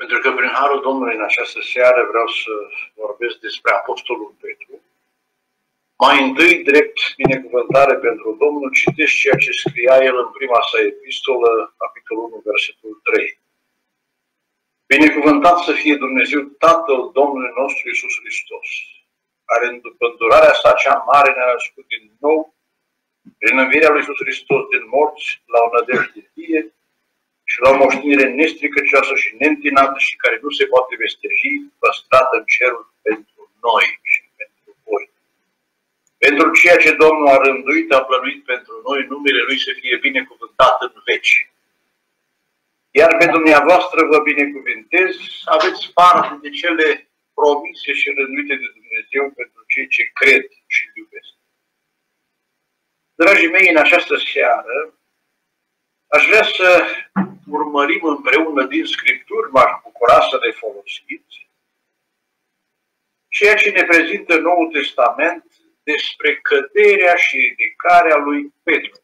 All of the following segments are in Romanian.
Pentru că prin harul Domnului în această seară vreau să vorbesc despre Apostolul Petru. Mai întâi, drept binecuvântare pentru Domnul, citesc ceea ce scria el în prima sa epistolă, capitolul 1, versetul 3. Binecuvântat să fie Dumnezeu Tatăl Domnului nostru Iisus Hristos, care după îndurarea sa cea mare ne-a născut din nou, prin învierea lui Iisus Hristos din morți, la o nădejde vie și la o moștenire nestricăcioasă și neîntinată și care nu se poate vesteji, păstrată în cerul pentru noi și pentru voi. Pentru ceea ce Domnul a rânduit, a plănuit pentru noi, numele Lui să fie binecuvântat în veci. Iar pe dumneavoastră vă binecuvintez, aveți parte de cele promise și rânduite de Dumnezeu pentru cei ce cred și iubesc. Dragii mei, în această seară, aș vrea să urmărim împreună din Scripturi, m-aș bucura să le folosiți, ceea ce ne prezintă Noul Testament despre căderea și ridicarea lui Petru.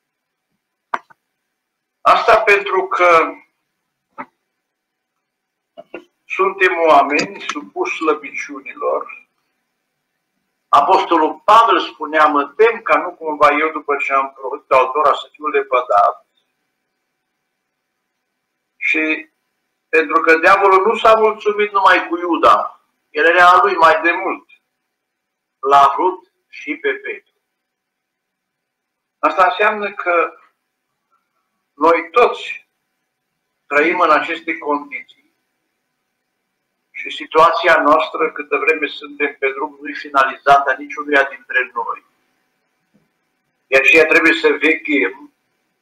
Asta pentru că suntem oameni supuși slăbiciunilor. Apostolul Pavel spunea, mă tem ca nu cumva eu, după ce am prorocit altora, să fiu lepădat. Și pentru că diavolul nu s-a mulțumit numai cu Iuda, el era a lui mai de mult. L-a vrut și pe Petru. Asta înseamnă că noi toți trăim în aceste condiții și situația noastră, câtă vreme suntem pe drum, nu-i finalizată a niciunuia dintre noi. De aceea trebuie să veghem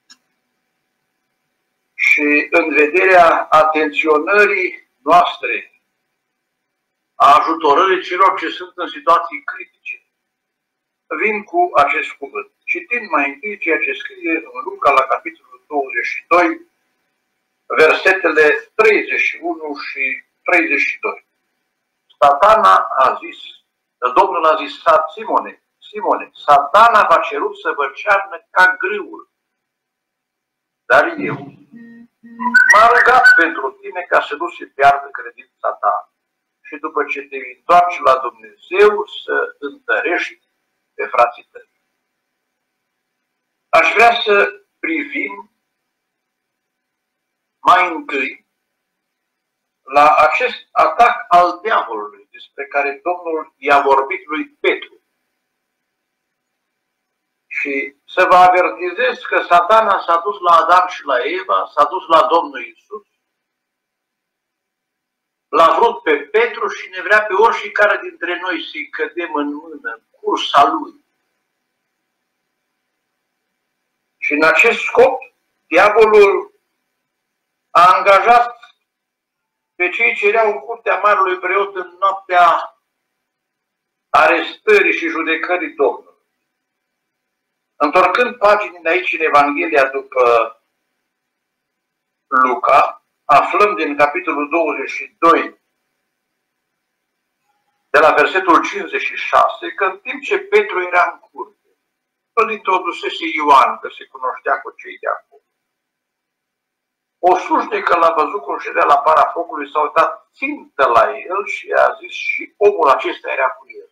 și în vederea atenționării noastre, a ajutorării celor ce sunt în situații critice, vin cu acest cuvânt. Citind mai întâi ceea ce scrie în Luca la capitolul 22, versetele 31 și 32. Satana a zis, Domnul a zis, Simone, Satana v-a cerut să vă cearnă ca grâul. Dar eu m-am rugat pentru tine ca să nu se piardă credința ta și după ce te întoarci la Dumnezeu să întărești pe frații tăi. Aș vrea să privim mai întâi la acest atac al diavolului despre care Domnul i-a vorbit lui Petru. Și să vă avertizez că Satana s-a dus la Adam și la Eva, s-a dus la Domnul Iisus, l-a vrut pe Petru și ne vrea pe oricare dintre noi să-i cădem în mână, în cursa lui. Și în acest scop, diavolul a angajat pe cei ce erau în curtea Marelui Preot în noaptea arestării și judecării Domnului. Întorcând paginile de aici în Evanghelia după Luca, aflăm din capitolul 22, de la versetul 56, că în timp ce Petru era în curte, îl introdusese Ioan, că se cunoștea cu cei de acolo. O slujnică l-a văzut cum ședea la para focului, s-a uitat țintă la el și a zis și omul acesta era cu el.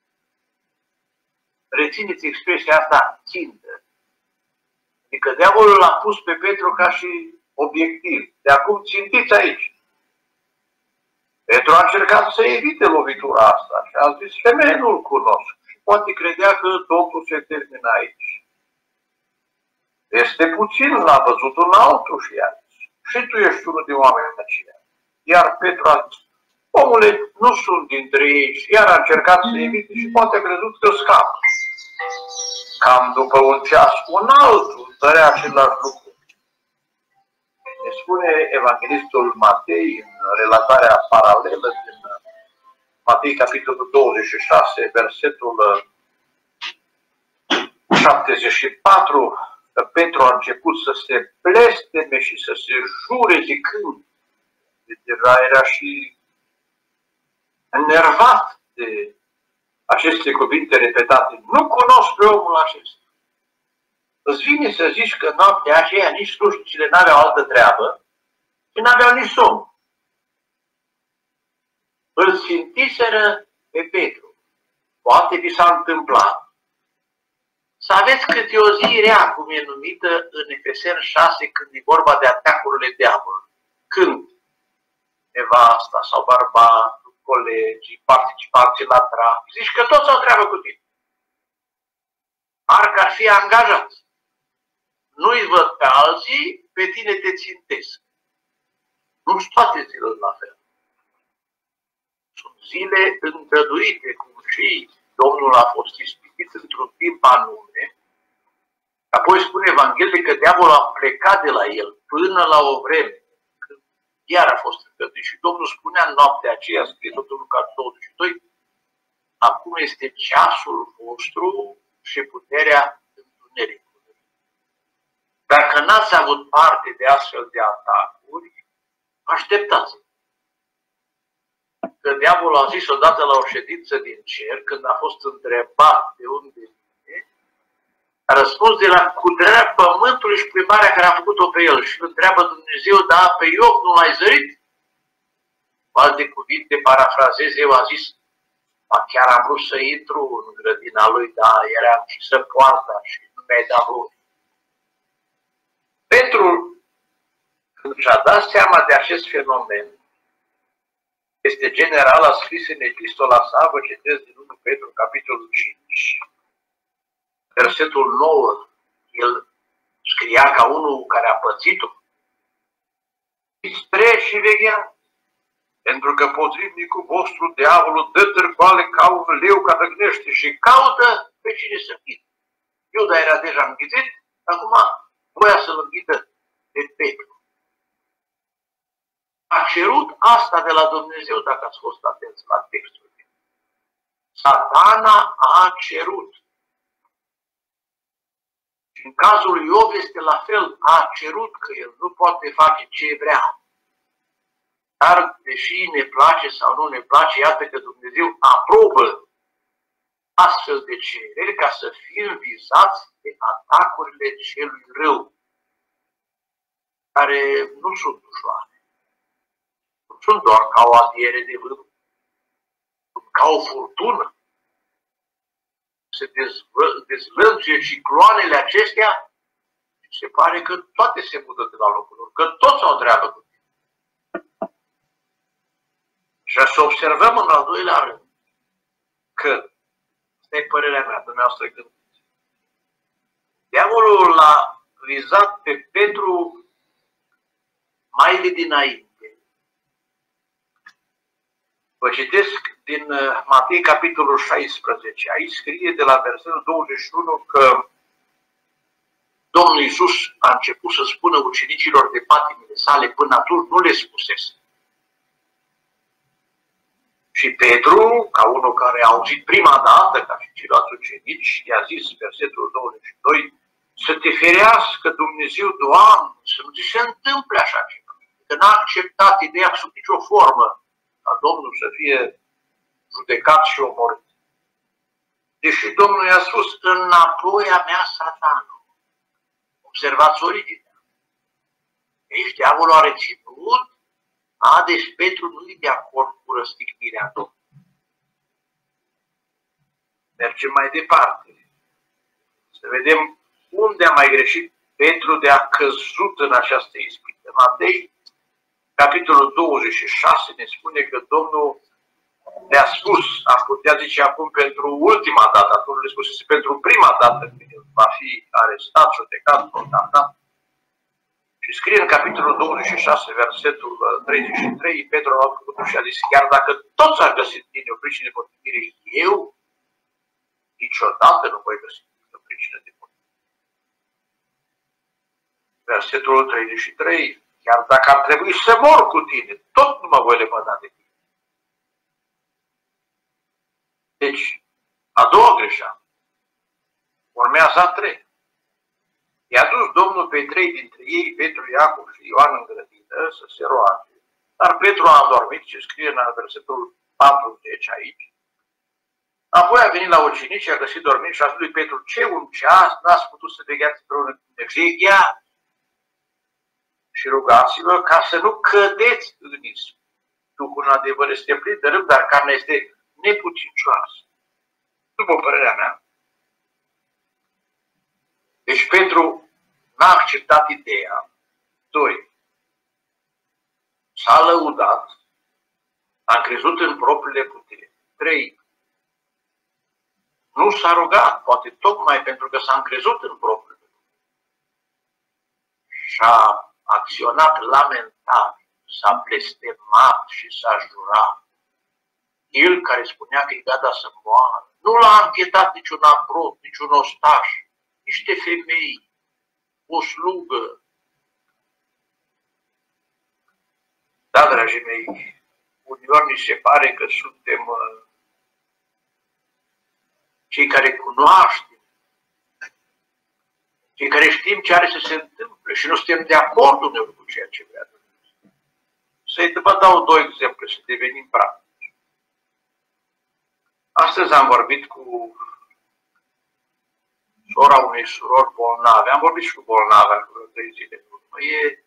Rețineți expresia asta, țintă. Adică diavolul l-a pus pe Petru ca și obiectiv. De acum țintiți aici. Petru a încercat să evite lovitura asta și a zis, femeie, nu-l cunosc. Și poate credea că totul se termină aici. Este puțin, l-a văzut un altul și i-a zis, și tu ești unul din oamenii aceia. Iar Petru a zis, omule, nu sunt dintre ei. Și iar a încercat să evite și poate a crezut că scapă. Cam după un ceas, un altul întărea același lucru. Ne spune evanghelistul Matei, în relatarea paralelă din Matei, capitolul 26, versetul 74, că Petru a început să se blesteme și să se jure zicând, deja era și enervat de aceste cuvinte repetate. Nu cunosc pe omul acesta. Îți vine să zici că noaptea aceea nici slujnicile n-aveau altă treabă și n-aveau nici somn. îl simțiseră pe Petru. Poate vi s-a întâmplat să aveți câte o zi rea, cum e numită în Efeseni 6, când e vorba de atacurile diavolului. Când nevasta sau bărbatul, colegii, participanții la trafic, zici că toți au treabă cu tine. Parcă ar fi angajați. Nu-i văd pe alții, pe tine te țintesc. Nu sunt toate zilele la fel. Sunt zile îngăduite, cum și Domnul a fost ispitit într-un timp anume. Apoi spune Evanghelie că diavolul a plecat de la el până la o vreme, când iar a fost îngăduit. Și Domnul spunea în noaptea aceea, scrie tot în Luca 22, acum este ceasul vostru și puterea întunericului. Dacă n-ați avut parte de astfel de atacuri, așteptați. Că diavolul a zis odată la o ședință din cer, când a fost întrebat de unde vine, a răspuns de la cutrerea pământului și plimbarea care a făcut-o pe el. Și îl întreabă Dumnezeu, da, pe Iov nu l-ai zărit? Cu alte cuvinte, parafrazez, eu a zis, chiar am vrut să intru în grădina lui, dar eram și să poarta și nu mi-ai dat voie. Petru, când și-a dat seama de acest fenomen, este general, a scris în epistola sa, vă citesc din 1 Petru, capitolul 5, versetul 9, el scria ca unul care a pățit-o. Spre și vegheați, pentru că potrivnicul vostru, diavolul, dă târcoale ca un leu care răgnește și caută pe cine să înghite. Iuda era deja înghițit, acum voia să-l înghită pe Petru. A cerut asta de la Dumnezeu, dacă ați fost atenți la textul. Satana a cerut. Și în cazul lui Iov este la fel, a cerut că el nu poate face ce vrea. Dar, deși ne place sau nu ne place, iată că Dumnezeu aprobă astfel de cereri ca să fim vizați de atacurile celui rău, care nu sunt ușoare. Nu sunt doar ca o adiere de vânt, sunt ca o furtună. Se dezlănțuie cicloanele acestea și se pare că toate se mută de la locul lor, că toți au treabă cu tine. Și să observăm în al doilea rând că, asta e părerea mea, dumneavoastră gândiți, diavolul l-a vizat pe Petru mai de dinainte. Vă citesc din Matei, capitolul 16. Aici scrie de la versetul 21 că Domnul Iisus a început să spună ucenicilor de patimile sale, până atunci nu le spusese. Și Petru, ca unul care a auzit prima dată, ca și ceilalți ucenici, i-a zis, versetul 22, să te ferească Dumnezeu, Doamne, să nu ți se întâmple așa ceva. Că n-a acceptat ideea sub nicio formă ca Domnul să fie judecat și omorât. Deși Domnul i-a spus, înapoi a mea, Satanul. Observați originea. Deci diavolul a reținut, deci Petru nu e de acord cu răstignirea Domnului. Mergem mai departe. Să vedem unde a mai greșit Petru de a căzut în această ispită. Matei, capitolul 26, ne spune că Domnul le-a spus, am putea zice acum pentru ultima dată, atunci le spusese pentru prima dată când el va fi arestat, judecat, condamnat. Și scrie în capitolul 26, versetul 33, Petru a făcut și a zis, chiar dacă toți ar găsi în tine o pricină de potrivire, eu niciodată nu voi găsi o pricină de potrivire. Versetul 33, chiar dacă ar trebui să mor cu tine, tot nu mă voi lepăda de tine. Deci, a doua greșeală. Urmează a treia. I-a dus Domnul pe 3 dintre ei, Petru, Iacov și Ioan în grădină, să se roage. Dar Petru a adormit, ce scrie în versetul 40 aici. Apoi a venit la ucenici și a găsit dormit și a zis lui Petru, ce un ceas n-ați putut să vegheați împreună cu mine? Vegheați și rugați-vă ca să nu cădeți în ispită. Duhul în adevăr este plin de rând, dar carnea este neputincioasă. După părerea mea. Deci Petru n-a acceptat ideea. 2. S-a lăudat, a crezut în propriile puteri. 3. Nu s-a rugat, poate tocmai pentru că s-a încrezut în propriile puteri. Și-a acționat lamentat, s-a blestemat și s-a jurat. El care spunea că e gata să moară, nu l-a închetat niciun aprot, niciun ostaș, niște femei, o slugă. Da, dragii mei, uneori mi se pare că suntem cei care cunoaștem, cei care știm ce are să se întâmple și nu suntem de acord uneori cu ceea ce vrea Dumnezeu. Să-i vă dau 2 exemple, să devenim practici. Astăzi am vorbit cu sora unei surori bolnave. Am vorbit și cu bolnava cu 3 zile în urmă. E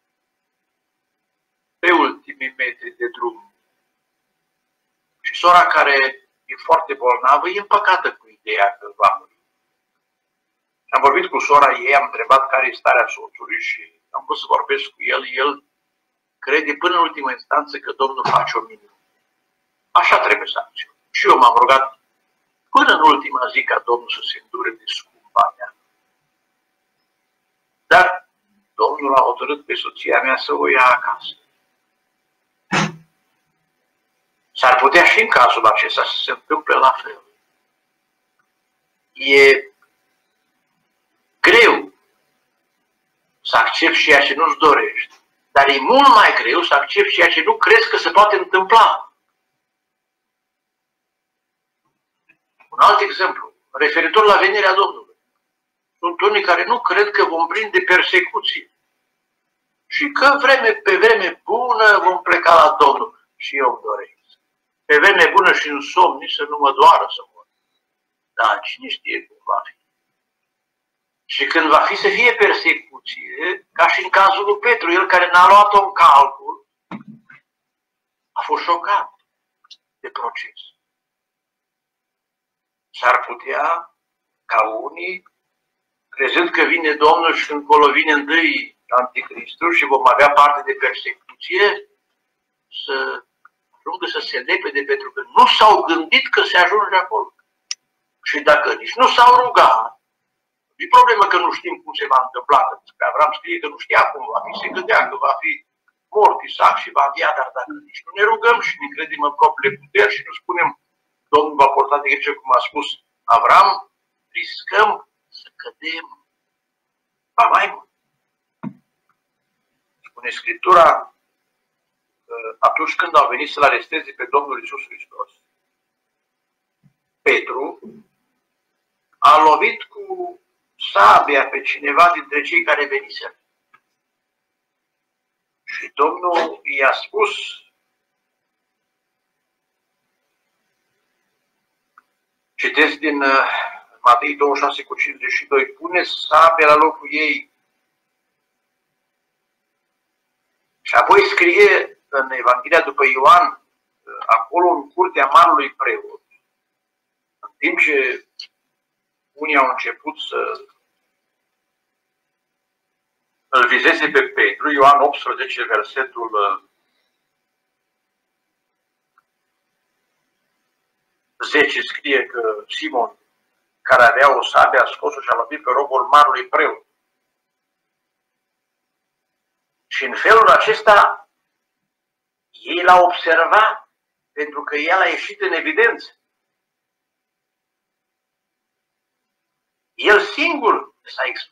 pe ultimii metri de drum. Și sora care e foarte bolnavă e împăcată cu ideea că va muri. Am vorbit cu sora ei, am întrebat care e starea soțului și am vrut să vorbesc cu el. El crede până în ultima instanță că Domnul face o minune. Așa trebuie să acționăm. Și eu m-am rugat până în ultima zi ca Domnul să se îndure de scumpa mea. Dar Domnul a hotărât pe soția mea să o ia acasă. S-ar putea și în cazul acesta să se întâmple la fel. E greu să accepti ceea ce nu-ți dorești, dar e mult mai greu să accepti ceea ce nu crezi că se poate întâmpla. Un alt exemplu, referitor la venirea Domnului. Sunt unii care nu cred că vom prinde persecuție și că pe vreme bună vom pleca la Domnul. Și eu îmi doresc. Pe vreme bună și în somn, nici să nu mă doară să mor. Dar cine știe cum va fi? Și când va fi să fie persecuție, ca și în cazul lui Petru, el care n-a luat-o în calcul, a fost șocat de proces. S-ar putea ca unii, crezând că vine Domnul și încolo vine întâi Anticristul și vom avea parte de persecuție, să ajungă să se lepede pentru că nu s-au gândit că se ajunge acolo. Și dacă nici nu s-au rugat, e problemă că nu știm cum se va întâmpla. Că Avram scrie că nu știa cum va fi, se gândea că va fi mort Isaac și va învia, dar dacă nici nu ne rugăm și ne credem în propriile puteri și nu spunem Domnul va porta de grijă, cum a spus Avram, riscăm să cădem. Ba mai mult. Spune Scriptura, atunci când au venit să-L aresteze pe Domnul Iisus Hristos, Petru a lovit cu sabia pe cineva dintre cei care veniseră. Și Domnul i-a spus, citesc din Matei 26:52, pune sabia la locul ei. Și apoi scrie în Evanghelia după Ioan, acolo în curtea marelui preot, în timp ce unii au început să îl vizeze pe Petru, Ioan 18, versetul 10 scrie că Simon, care avea o sabie, a scos-o și a lovit pe robul marelui preot. Și în felul acesta ei l-au observat, pentru că el a ieșit în evidență. El singur s-a expus.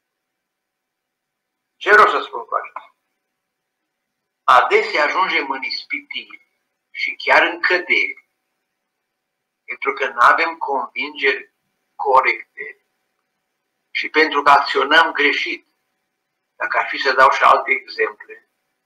Ce vreau să spun cu asta? Adesea ajungem în ispitiri și chiar în căderi, pentru că nu avem convingeri corecte și pentru că acționăm greșit. Dacă ar fi să dau și alte exemple,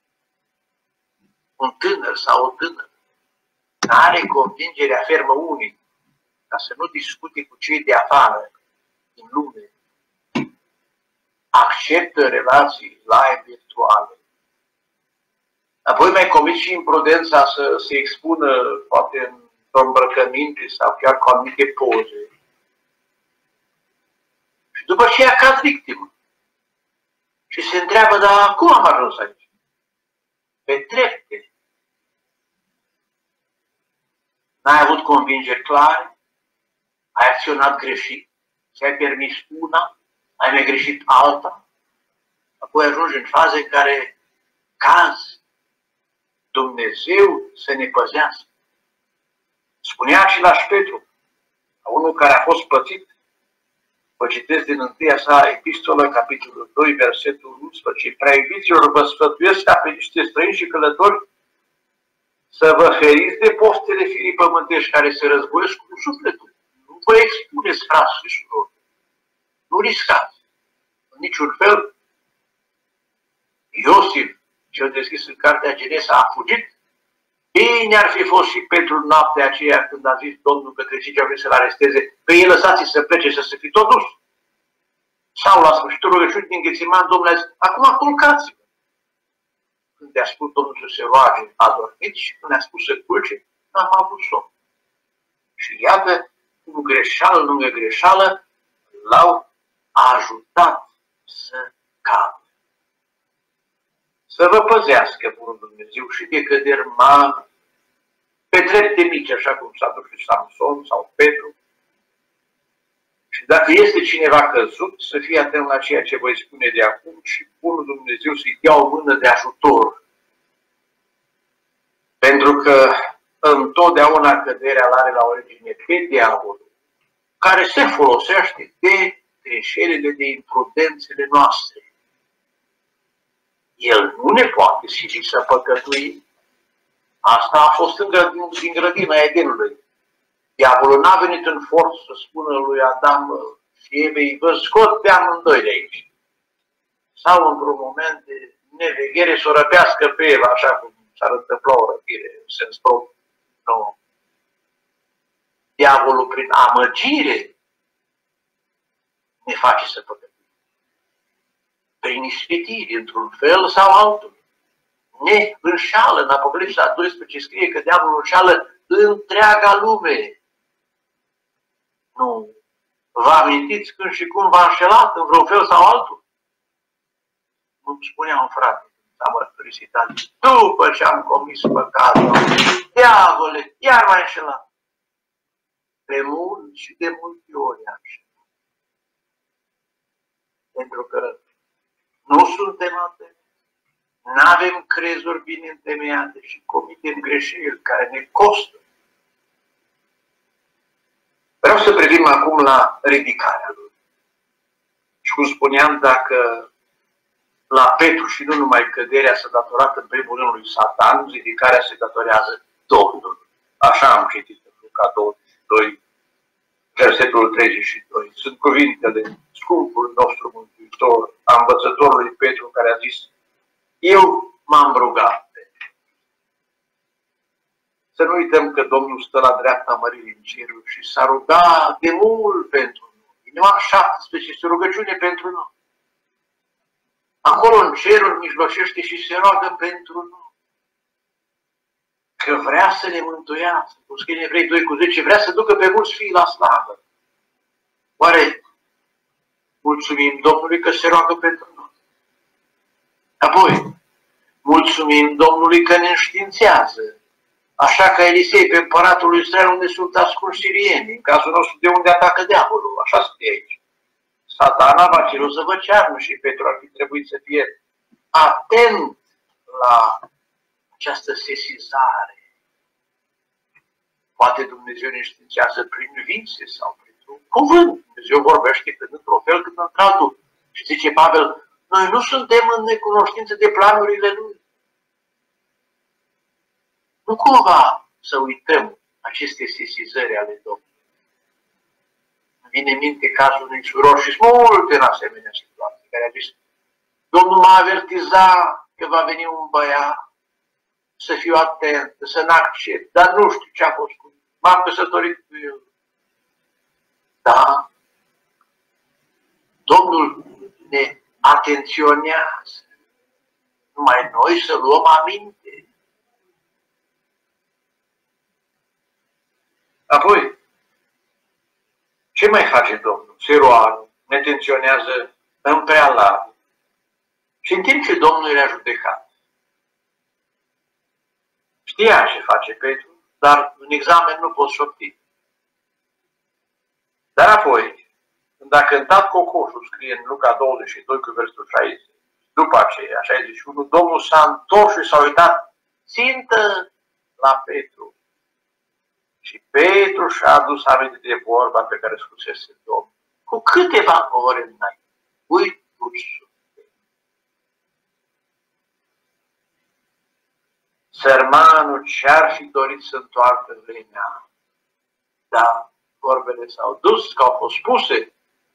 un tânăr sau o tânără are convingerea fermă unică, ca să nu discute cu cei de afară, din lume, acceptă relații live virtuale, Apoi mai comis și imprudența să se expună, poate într-o îmbrăcăminte sau chiar cu anumite poze. Și după aceea cad victimă. Și se întreabă, dar cum am ajuns aici? Pe trepte. N-ai avut convingeri clare, ai acționat greșit, ți-ai permis una, ai mai greșit alta, apoi ajungi în faze în care cazi. Dumnezeu să ne păzească. Spunea același Petru, unul care a fost pățit. Vă citesc din întâia sa epistolă, capitolul 2, versetul 11. Prea iubiților, vă sfătuiesc ca pe niște străini și călători să vă feriți de poftele firii pământești care se războiesc cu sufletul. Nu vă expuneți, frați și surori. Nu riscați. În niciun fel. Iosif, cel deschis în cartea Genesa, a fugit. Bine ar fi fost și Petru noaptea aceea când a zis Domnul către cei ce au vrut să-l aresteze, pe el lăsați să plece și să se fi tot dus. Sau la sfârșitul rugăciunii din Ghețiman, Domnul a zis, acum culcați-vă. Când a spus Domnul să se roage, a dormit, și când a spus să culce, n-am avut somn. Și iată, cu greșeală lângă greșeală, l-au ajutat să cadă. Să vă păzească bunul Dumnezeu și de căderi mari, pe trepte mici, așa cum s-a dus și Samson sau Petru. Și dacă este cineva căzut, să fie atent la ceea ce voi spune de acum și bunul Dumnezeu să-i dea o mână de ajutor. Pentru că întotdeauna căderea are la origine pe diavolul, care se folosește de greșelile, de imprudențele noastre. El nu ne poate sili să păcătuim. Asta a fost din grădina Edenului. Diavolul n-a venit în forță să spună lui Adam și Evei, vă scot pe amândoi de aici. Sau într-un moment de neveghere să o răpească pe Eva, așa cum s-ar întâmpla o răpire în sens propriu. Nu. Diavolul prin amăgire ne face să păcătuim. Prin ispitiri, într-un fel sau altul. Ne înșală. În Apocalipsa 12 scrie că diavolul înșală întreaga lume. Nu. Vă amintiți când și cum v-a înșelat în vreun fel sau altul? Nu-mi spunea un frate, s-a mărturisit azi. După ce am comis păcatul, diavole, iar m-a înșelat. Pe mult și de multe ori am înșelat. Pentru că nu suntem atenți. N-avem crezuri bine întemeiate și comitem greșeli care ne costă. Vreau să privim acum la ridicarea lui. Și cum spuneam, dacă la Petru și nu numai căderea s-a datorat în primul rând lui Satan, ridicarea se datorează Domnului. Așa am citit în Luca 22, versetul 32. Sunt cuvintele scumpul nostru Mântuitor, a învățătorului Petru, care a zis, eu m-am rugat. Să nu uităm că Domnul stă la dreapta măririi în cerul și s-a rugat de mult pentru noi. Ioan 17 este rugăciune pentru noi. Acolo în cerul mijlocește și se roagă pentru noi. Că vrea să ne mântuiască. Cum scrie în Evrei 2:10, vrea să ducă pe mulți fii la slavă. Oare mulțumim Domnului că se roagă pentru noi? Apoi, mulțumim Domnului că ne înștiințează. Așa ca Elisei pe împăratul lui Israel, unde sunt ascunși sirieni, în cazul nostru de unde atacă diavolul. Așa scrie aici. Satana va cerut să vă cearnă și Petru ar fi trebuit să fie atent la această sesizare. Poate Dumnezeu ne științează prin vise sau printr-un cuvânt. Dumnezeu vorbește când într-un fel, când într-altul. Și zice Pavel, noi nu suntem în necunoștință de planurile Lui. Nu cumva să uităm aceste sesizări ale Domnului. Îmi vine în minte cazul unui suror și multe în asemenea situații, care a zis, Domnul m-a avertizat că va veni un băiat, să fiu atent, să n-accept, dar nu știu ce a fost cu el. M-am căsătorit cu el. Da? Domnul ne atenționează. numai noi să luăm aminte. Apoi, ce mai face Domnul? Se roagă, ne tenționează în prealabil. Și în timp ce Domnul era judecat, știa ce face Petru, dar în examen nu poți șopti. Dar apoi, când a cântat cocoșul, scrie în Luca 22 cu versul 60, după aceea, 61, Domnul s-a întors și s-a uitat țintă la Petru. Și Petru și-a adus aminte de vorba pe care spusese Domnul. Cu câteva ore înainte, uite-ți. Sărmanul ce-ar fi dorit să întoarcă vremea, dar vorbele s-au dus, că au fost spuse.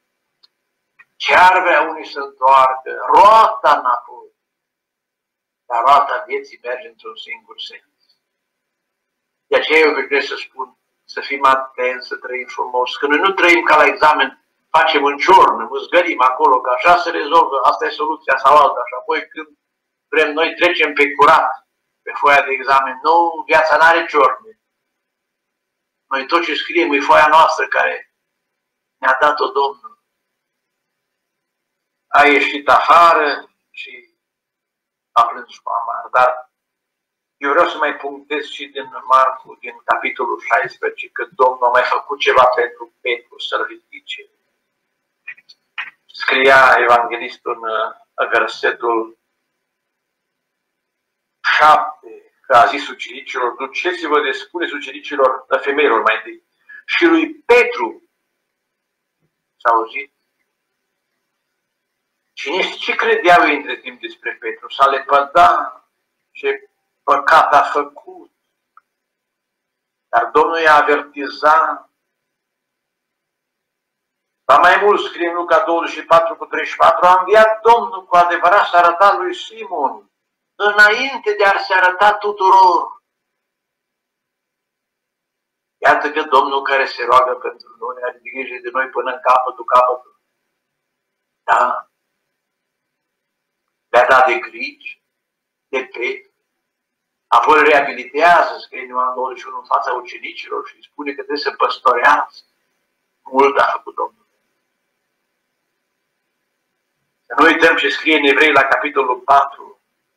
Ce-ar vrea unii să întoarcă? Roata înapoi. Dar roata vieții merge într-un singur sens. De aceea eu trebuie să spun, să fim atenți, să trăim frumos. Că noi nu trăim ca la examen, facem în ciornă, mâzgărim acolo, că așa se rezolvă, asta e soluția sau alta. Și apoi când vrem noi trecem pe curat, pe foaia de examen. Nu, viața n-are ciorne. Noi tot ce scriem e foaia noastră care ne-a dat-o Domnul. A ieșit afară și a plâns cu amar. Dar eu vreau să mai punctez și din Marcu, din capitolul 16, că Domnul a mai făcut ceva pentru Petru să-l ridice. Scria evanghelistul în versetul 7, că a zis ucenicilor, duceți-vă de spuneți ucenicilor, femeilor mai întâi. Și lui Petru s-a auzit. Ce credeau ei între timp despre Petru? S-a lepădat, ce păcat a făcut. Dar Domnul i-a avertizat. Ba mai mult scrie în Luca 24:34, a înviat Domnul cu adevărat să arăta lui Simon, înainte de a se arăta tuturor. Iată că Domnul care se roagă pentru noi are grijă de noi până în capătul capătului. Da? Le-a dat de griji, de Petru. Apoi îl reabilitează, scrie în Ioan 21 în fața ucenicilor și îi spune că trebuie să păstorească. Mult a făcut Domnul. Să nu uităm ce scrie în Evrei la capitolul 4.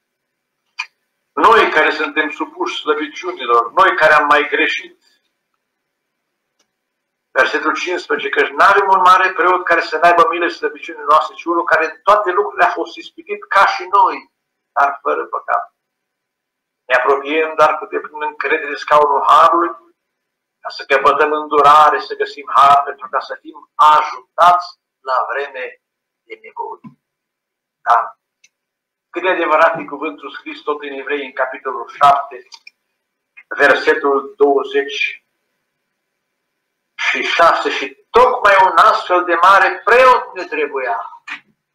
Noi care suntem supuși slăbiciunilor, noi care am mai greșit. Versetul 15, că nu avem un mare preot care să n-aibă milă slăbiciunile noastre, ci unul care în toate lucrurile a fost ispitit ca și noi, dar fără păcat. Ne apropiem, dar cu deplină încredere de scaunul Harului, ca să căpătăm îndurare, să găsim har, pentru ca să fim ajutați la vreme de nevoie. Da. Cât de adevărat e cuvântul scris tot în Evrei, în capitolul 7, versetul 26, și tocmai un astfel de mare preot ne trebuia.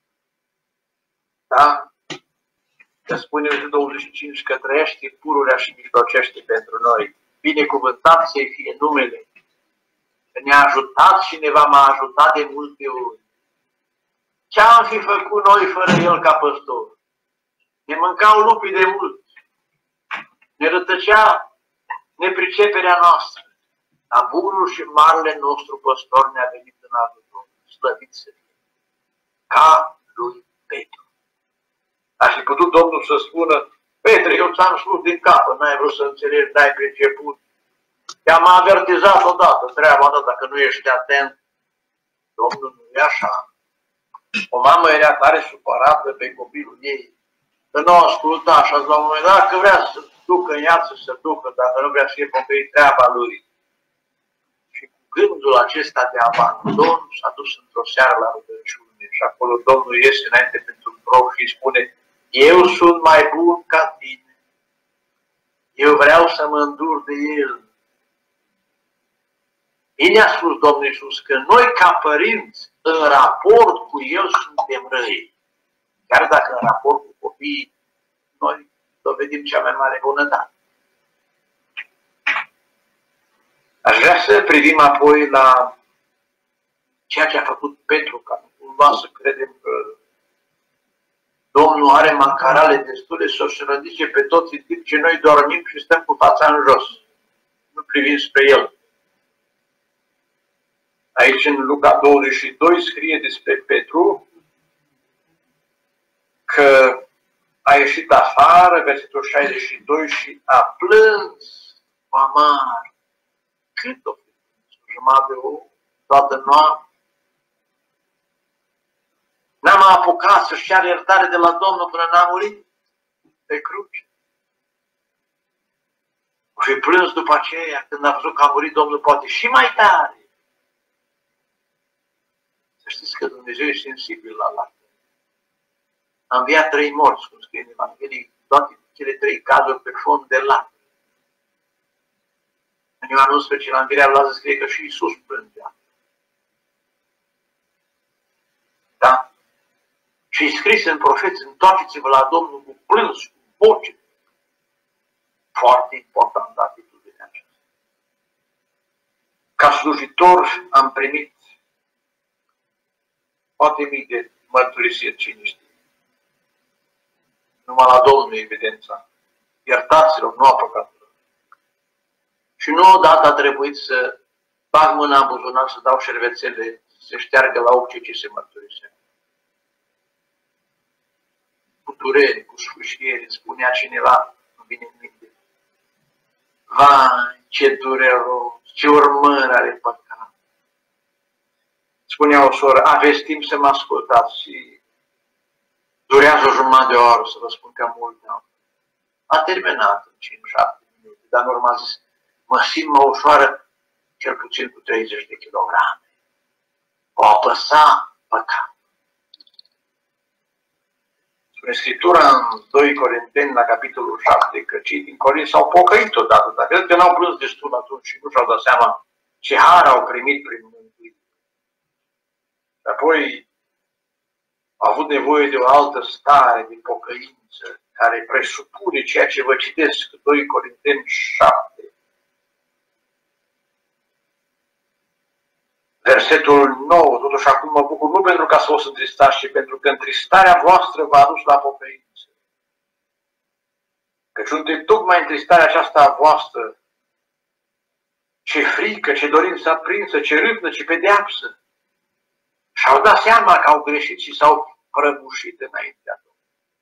Da? Că spune în 25 că trăiește pururea și mijlocește pentru noi. Binecuvântat să-i fie numele. Că ne-a ajutat și ne va mai ajuta de multe ori. Ce am fi făcut noi fără el ca păstor? Ne mâncau lupii de mult. Ne rătăcea nepriceperea noastră. Dar bunul și marele nostru păstor ne-a venit în ajutor. Slăvit să fie. Ca lui Petru. Aș fi putut Domnul să spună, Petre, eu ți-am spus din capă, n-ai vrut să înțelegi, n-ai priceput. Te-am avertizat odată, treaba ta, dacă nu ești atent. Domnul nu e așa. O mamă era tare supărată pe copilul ei, că nu asculta și a zis la un moment dat, că vrea să ducă în ea, să se ducă, dacă nu vrea să fie păcăit treaba lui. Și cu gândul acesta de abandon s-a dus într-o seară la rugăciune și acolo Domnul iese înainte pentru un proroc și îi spune, eu sunt mai bun ca tine. Eu vreau să mă îndur de el. Bine a spus Domnul Iisus că noi ca părinți, în raport cu el, suntem răi. Chiar dacă în raport cu copiii, noi dovedim cea mai mare bunătate. Aș vrea să privim apoi la ceea ce a făcut Petru, ca cumva să credem că Domnul are macarale destule să-și rădice pe toți în timp ce noi dormim și stăm cu fața în jos. Nu privim spre El. Aici în Luca 22 scrie despre Petru că a ieșit afară, versetul 62, și a plâns amar. Cât o fi? Jumătate de o, toată noaptea. N-am apucat să-și ceară iertare de la Domnul până n-a murit pe cruce. Și plâns după aceea, când a văzut că a murit Domnul, poate și mai tare. Să știți că Dumnezeu e sensibil la lacrimi. A înviat 3 morți, cum scrie în Evanghelie, toate cele 3 cazuri pe fond de lacrimi. În Ioan 11, la învierea lui Lazar, scrie că și Iisus plângea. Da? Și e scris în profeți, întoarceți-vă la Domnul cu plâns, cu voce. Foarte importantă atitudinea aceasta. Ca slujitor am primit poate mii de mărturisiri, cine știe. Numai la Domnul e evidența. Iertați-l, nu a păcatelor. Și nu odată a trebuit să bag mâna în buzunar, să dau șervețele, să se șteargă la orice ce se mărturisea. Cu durere, cu sfâșiere, spunea cineva, nu vine în minte. Vai, ce dureros, ce urmări are păcat. Spunea o soră, aveți timp să mă ascultați și durează o jumătate de oră, să vă spun că mult am. A terminat în 5-7 minute, dar în urmă a zis, mă simt mai ușoară, cel puțin cu 30 de kilograme. O apăsa păcat. Spune Scriptura în 2 Corinteni, la capitolul 7, că cei din Corint s-au pocăit odată, dar cred că n-au plâns destul atunci și nu și-au dat seama ce har au primit prin mântuire. Apoi au avut nevoie de o altă stare de pocăință, care presupune ceea ce vă citesc, 2 Corinteni 7. Versetul 9, totuși acum mă bucur nu pentru ca să o să întristați, ci pentru că întristarea voastră v-a adus la pocăință. Căci unde tocmai întristarea aceasta a voastră, ce frică, ce dorință aprinsă, ce râvnă, ce pedeapsă, și-au dat seama că au greșit și s-au prăbușit înaintea Domnului.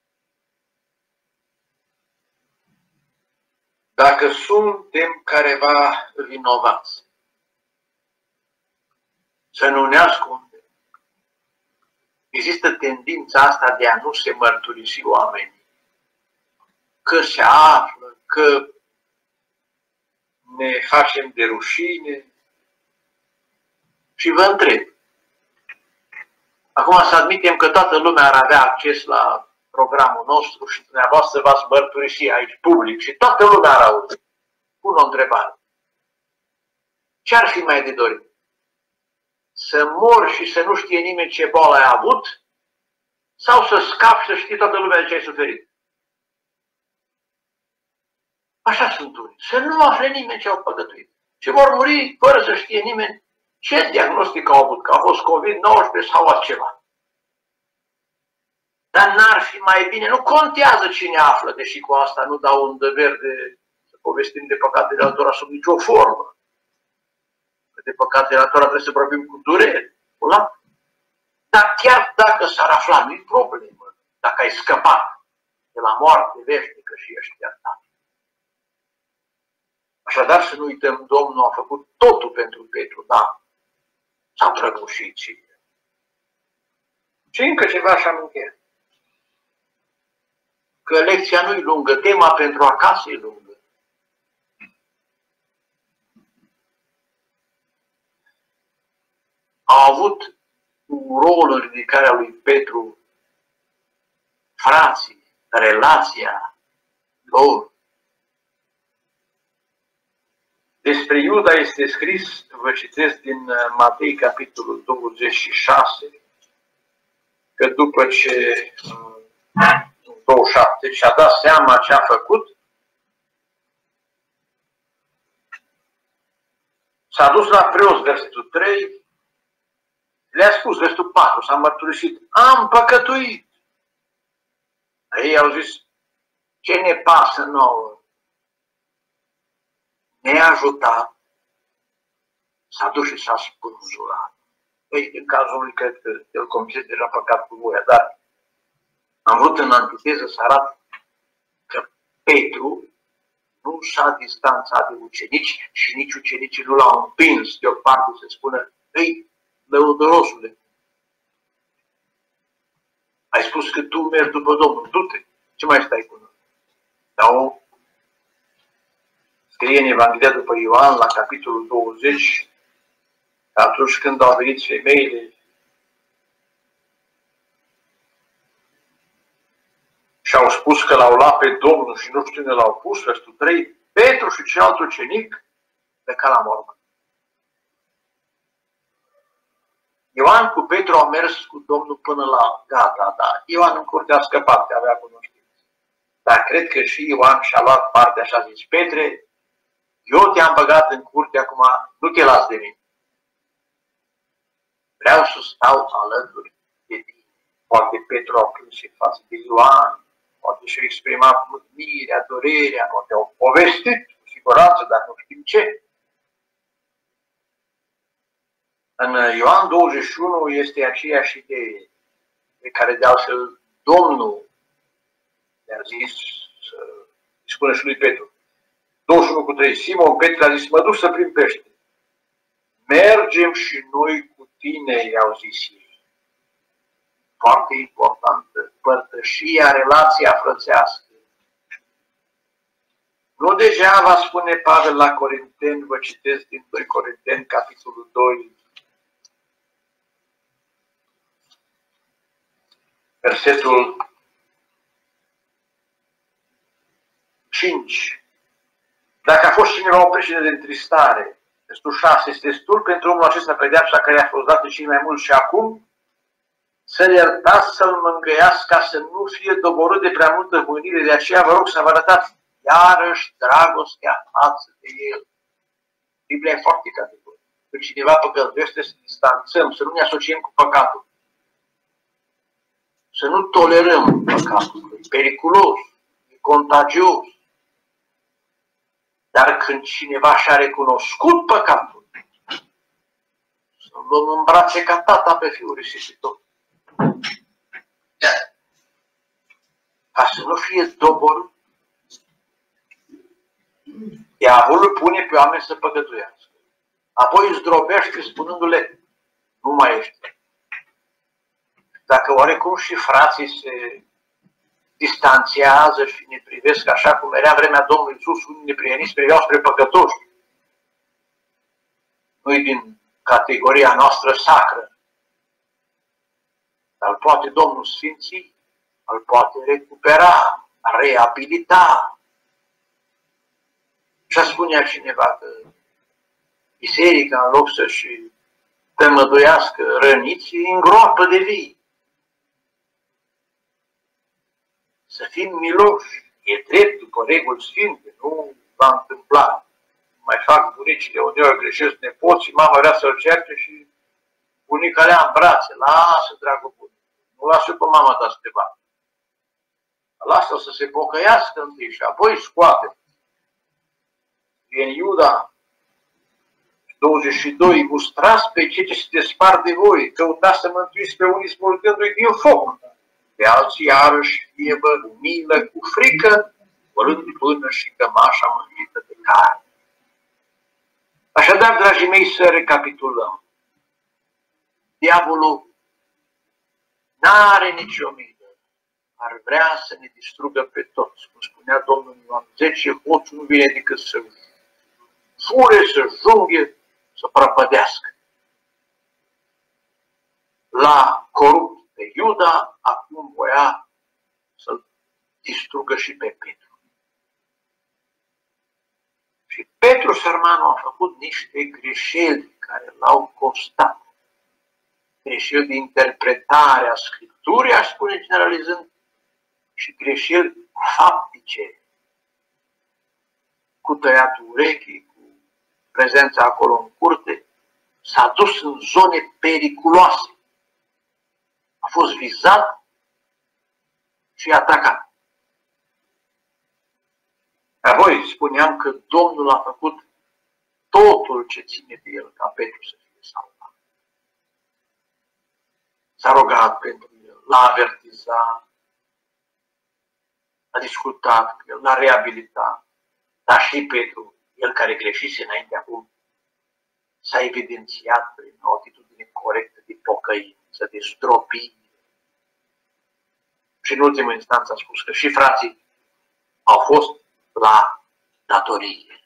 Dacă suntem careva vinovați, să nu ne ascundem. Există tendința asta de a nu se mărturisi oamenii. Că se află, că ne facem de rușine. Și vă întreb. Acum să admitem că toată lumea ar avea acces la programul nostru și dumneavoastră v-ați mărturisi aici public și toată lumea ar auzi. Pun o întrebare. Ce ar fi mai de dorit? Să mor și să nu știe nimeni ce boală ai avut? Sau să scapi și să știe toată lumea de ce ai suferit? Așa sunt unii. Să nu afle nimeni ce au păcătuit. Și vor muri fără să știe nimeni ce diagnostic au avut, că a fost COVID-19 sau altceva. Dar n-ar fi mai bine, nu contează cine află, deși cu asta nu dau undă verde să povestim de păcatele altora sub nicio formă. De păcatele altora trebuie să vorbim cu durere, cu lacrimi. Dar chiar dacă s-ar afla, nu-i problemă. Dacă ai scăpat de la moarte veșnică și ești iertat. Așadar să nu uităm, Domnul a făcut totul pentru Petru, da, s-a prăbușit și el. Și încă ceva și-am încheiat. Că lecția nu-i lungă, tema pentru acasă e lungă. Au avut un rol în ridicarea lui Petru frații, relația lor. Despre Iuda este scris, vă citesc din Matei, capitolul 26, că după ce 27 și-a dat seama ce a făcut, s-a dus la preoți, versetul 3, le-a spus, versetul 4, s-a mărturisit, am păcătuit. Ei au zis, ce ne pasă nouă? Ne-a ajutat, s-a dus și s-a spânzurat. Ei, în cazul lui, cred că el comise deja păcat cu voia, dar am vrut în antiteză să arăt că Petru nu s-a distanțat de ucenici și nici ucenicii nu l-au împins deoparte să spună, ei, lăudărosule, ai spus că tu mergi după Domnul, du-te, ce mai stai cu noi? Sau scrie în Evanghelia după Ioan, la capitolul 20, atunci când au venit femeile și au spus că l-au luat pe Domnul și nu știu cine l-au pus, versetul 3, Petru și celălalt ucenic pleca la mormânt. Ioan cu Petru au mers cu Domnul până la gata, dar Ioan în curte a scăpat, că avea cunoștință. Dar cred că și Ioan și-a luat partea și a zis, Petre, eu te-am băgat în curte, acum nu te las de mine. Vreau să stau alături de tine. Poate Petru a plâns în față de Ioan, poate și-a exprimat mânirea, durerea, poate au povestit, cu siguranță, dar nu știm ce. În Ioan 21 este aceeași idee pe care de altfel Domnul le-a zis, spune și lui Petru. 21:3, Simon Petru a zis, mă duc să prind pește. Mergem și noi cu tine, i-au zis ei. Foarte importantă, părtășia, relația frățească. Nu degeaba spune Pavel la Corinteni, vă citesc din 2 Corinteni, capitolul 2, versetul 5. Dacă a fost cineva o pricină de întristare, versetul 6, este destul pentru omul acesta pedeapsa care a fost dată cel mai mult și acum să-l iertați, să-l mângâiați ca să nu fie doborât de prea multă mâhnire. De aceea vă rog să vă arătați iarăși dragostea față de el. Biblia e foarte categorică. Când cineva păcătuiește, să distanțăm, să nu ne asociem cu păcatul. Să nu tolerăm păcatul. E periculos, e contagios. Dar când cineva și-a recunoscut păcatul, să-l luăm în brațe ca tata pe fiul risipitor. Ca să nu fie doborât. Diavolul pune pe oameni să păcătuiască. Apoi îi zdrobește spunându-le, nu mai ești. Dacă oarecum și frații se distanțează și ne privesc așa cum era vremea Domnului Iisus, unii neprieniți priveau spre păcătoși. Nu-i din categoria noastră sacră. Dar poate Domnul sfinți, îl poate recupera, reabilita. Și-a spunea cineva că biserica, în loc să-și tămăduiască răniții, îngroapă de vii. Să fim miloși, e drept după reguli sfinte, nu va întâmpla. Mai fac bunicile, uneori greșesc nepoții, mama vrea să-l certe și bunica le-a în brațe. Lasă, dragul bun, nu lasă pe mama ta să te bată. Lasă-o să se pocăiască întâi și apoi scoate. În Iuda 22, mustrați pe cei ce se despart de voi, căutați să mântuiți pe unii smulgându-i din foc. Pe alții iarăși fie vă milă cu frică, vălând până și cămașa mântuită de carne. Așadar, dragii mei, să recapitulăm. Diavolul n-are nicio milă. Ar vrea să ne distrugă pe toți. Cum spunea Domnul Ioan, 10 hoți nu vine decât să fure, să junghe, să prăpădească. L-a corupt pe Iuda, acum voia să-l distrugă și pe Petru. Și Petru, sărmanul, a făcut niște greșeli care l-au costat. Greșeli de interpretare a Scripturii, aș spune generalizând, și greșeli faptice, cu tăiatul urechii, cu prezența acolo în curte, s-a dus în zone periculoase. A fost vizat și atacat. Apoi spuneam că Domnul a făcut totul ce ține de el ca Petru să fie salvat. S-a rugat pentru el, l-a avertizat, a discutat cu el, l-a reabilitat. Dar și Petru, el care greșise înainte acum, s-a evidențiat prin o atitudine corectă de pocăință, de stropire. Și în ultimă instanță a spus că și frații au fost la datorie.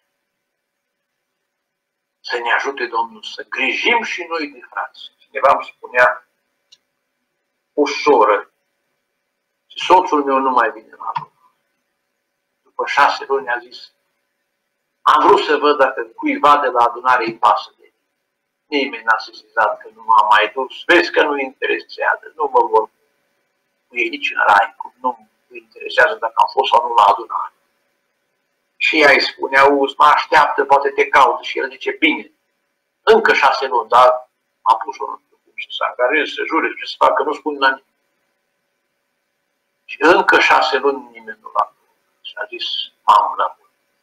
Să ne ajute Domnul să grijim și noi de frați. Cineva îmi spunea, o soră, soțul meu nu mai vine la lucru. După 6 luni a zis, am vrut să văd dacă cuiva de la adunare îi pasă de mine. Nimeni n-a sesizat că nu m-am mai dus. Vezi că nu interesează, nu mă vor cu ei nici în rai, cum nu îi interesează dacă am fost sau nu la adunare. Și ea îi spune, auzi, mă așteaptă, poate te caută. Și el zice, bine, încă 6 luni, dar a pus-o nu știu cum să se angajeze, să jure, ce să facă, nu spune la nimeni. Și încă 6 luni nimeni nu l-a pus. Și a zis, m-am lămurit.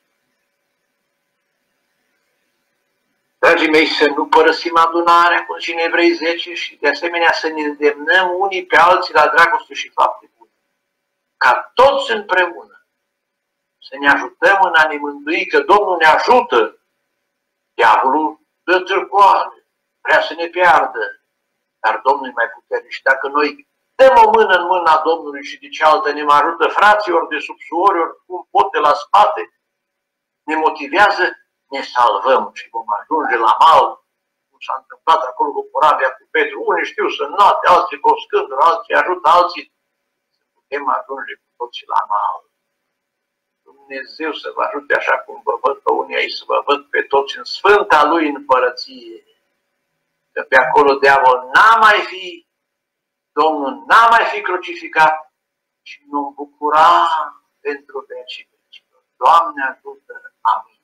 Dragii mei, să nu părăsim adunarea, cum zice în Evrei 10, și de asemenea să ne îndemnăm unii pe alții la dragoste și fapte bune. Ca toți împreună să ne ajutăm în a ne mântui, că Domnul ne ajută. Diavolul dă târcoale, vrea să ne piardă, dar Domnul e mai puternic. Și dacă noi dăm o mână în mâna Domnului și de cealaltă ne ajută frații ori de sub suori, ori cum pot de la spate, ne motivează, ne salvăm și vom ajunge la mal, cum s-a întâmplat acolo cu corabia cu Petru. Unii știu să înnate, alții cu o scândură, alții ajută, alții să putem ajunge cu toții la mal. Dumnezeu să vă ajute așa cum vă văd pe unii aici, să vă văd pe toți în sfânta Lui împărăție. Că pe acolo diavolul n-a mai fi, Domnul n-a mai fi crucificat și nu bucura pentru vecii vecilor. Doamne ajută! Amin.